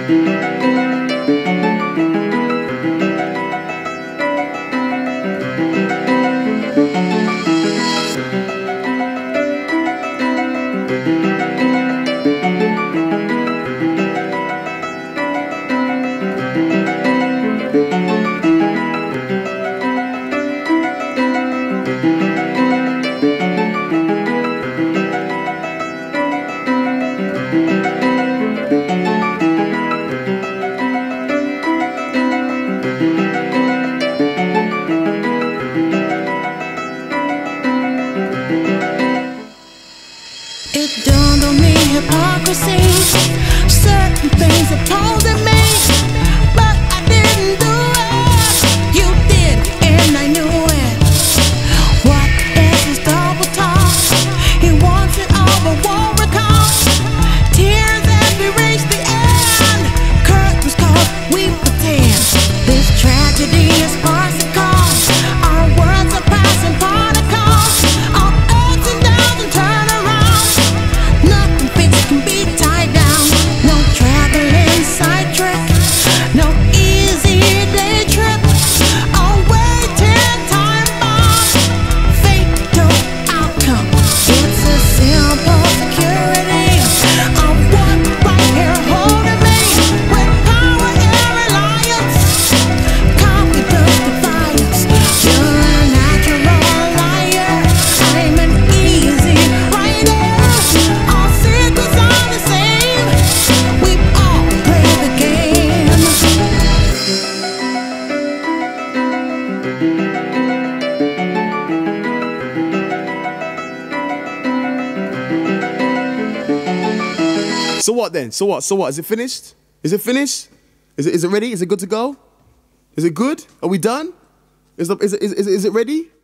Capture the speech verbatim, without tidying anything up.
It dawned on me, hypocrisy. Certain things opposing me, but I didn't do it. You did, and I knew it. What is this double talk? He wants it all, but won't recall. Tears as we reach the end. Curtains close, we pretend. This tragedy is farcical. Our words are passing particles. All ups and downs and turn around. Nothing fixed can be tied down. No traveling side trick. No easy day trip. Awaiting time bomb. Fatal outcome. It's a simple security of what right here holding me. With power and reliance. Confidence defiance. You're a natural liar. I'm an easy writer. All secrets are the same. We all play the game. So what then? So what? So what? Is it finished? Is it finished? Is it, is it ready? Is it good to go? Is it good? Are we done? Is, the, is, it, is, is, is it ready?